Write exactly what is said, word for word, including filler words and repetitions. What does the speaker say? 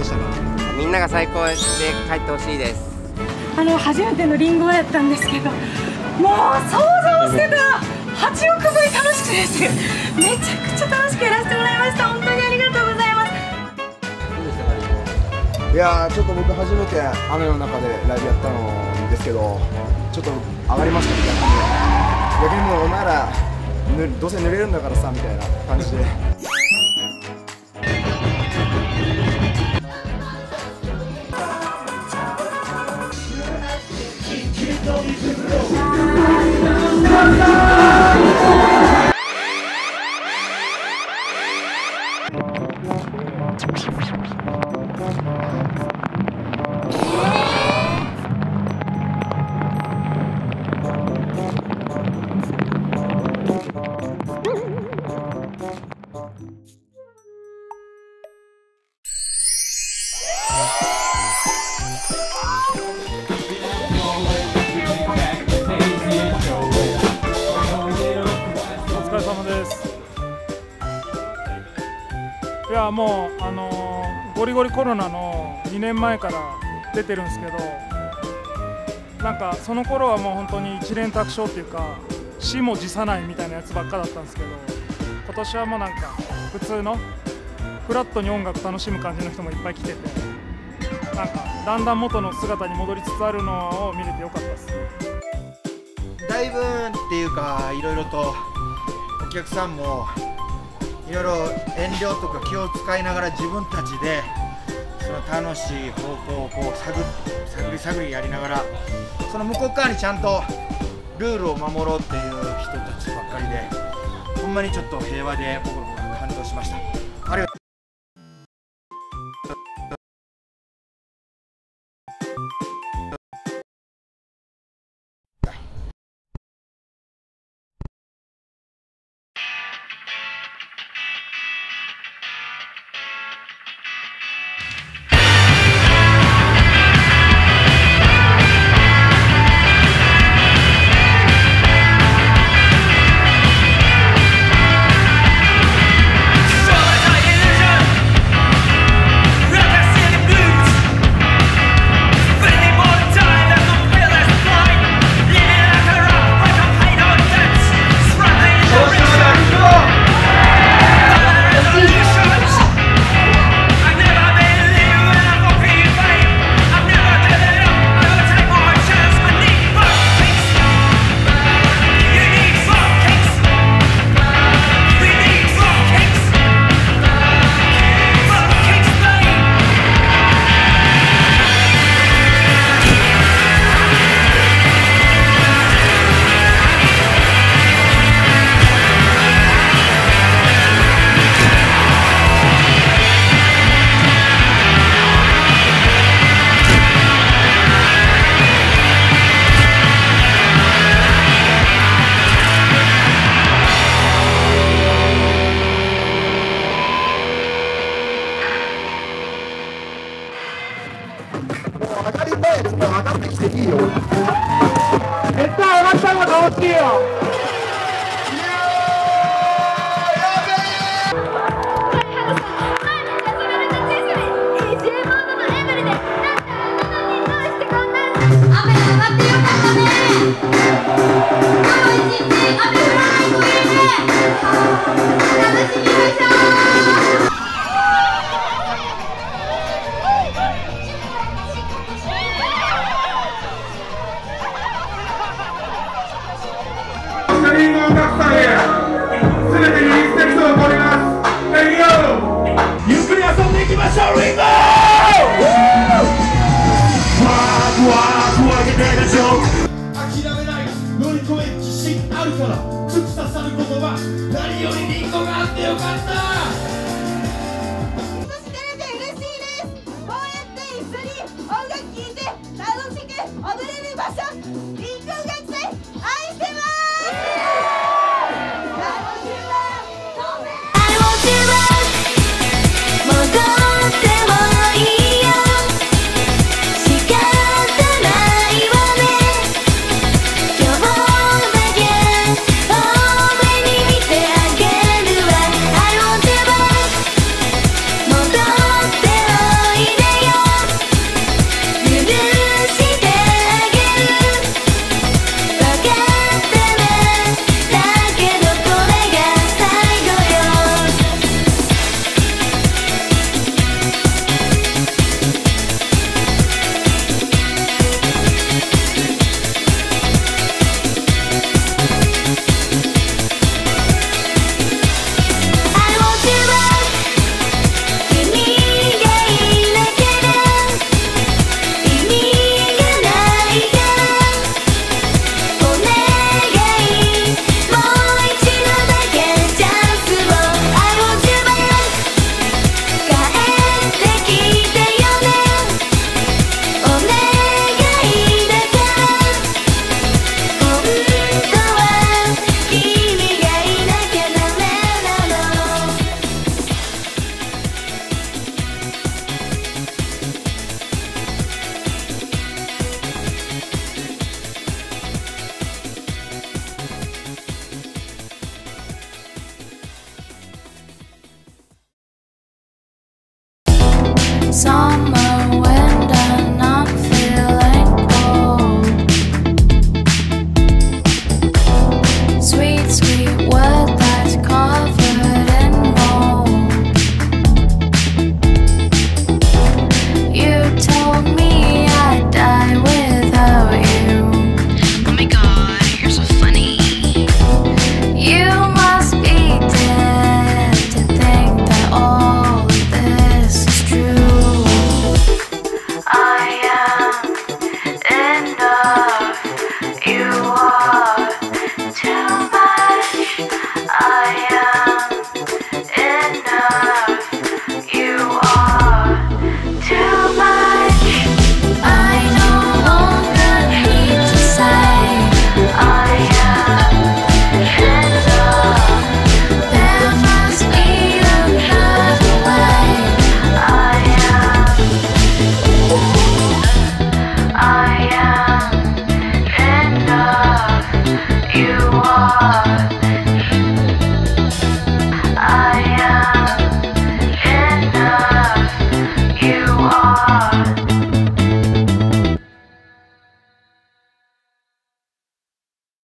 でしたか？ みんなが最高で帰ってほしいです。 あの初めてのリンゴやったんですけど、もう想像してたはちおくぶい楽しくです。めちゃくちゃ楽しくやらせてもらいました。本当にありがとうございます。 いやー、ちょっと僕初めて雨の中でライブやったのですけど、ちょっと上がりましたみたいな感じで、逆にもうお前らぬどうせ濡れるんだからさみたいな感じで。 いやもうあのー、ゴリゴリコロナのにねんまえから出てるんですけど、なんかその頃はもう本当に一蓮托生っていうか死も辞さないみたいなやつばっかだったんですけど、今年はもうなんか普通のフラットに音楽楽しむ感じの人もいっぱい来てて、なんかだんだん元の姿に戻りつつあるのを見れてよかったです。 だいぶっていうかいろいろとお客さんもいろいろ遠慮とか気を使いながら自分たちでその楽しい方向をこう探探り探りやりながら、その向こう側にちゃんとルールを守ろうっていう人たちばっかりで、ほんまにちょっと平和で僕は感動しました。ありがとう。 上がりたいやつも上がってきていいよ。絶対上がった方が楽しいよ。 りんご音楽祭へすべてにリスペクトを送ります。レディオゆっくり遊んでいきましょう。リンゴ諦めない、乗り越え自信あるから突き刺さることは何よりリンゴがあってよかった。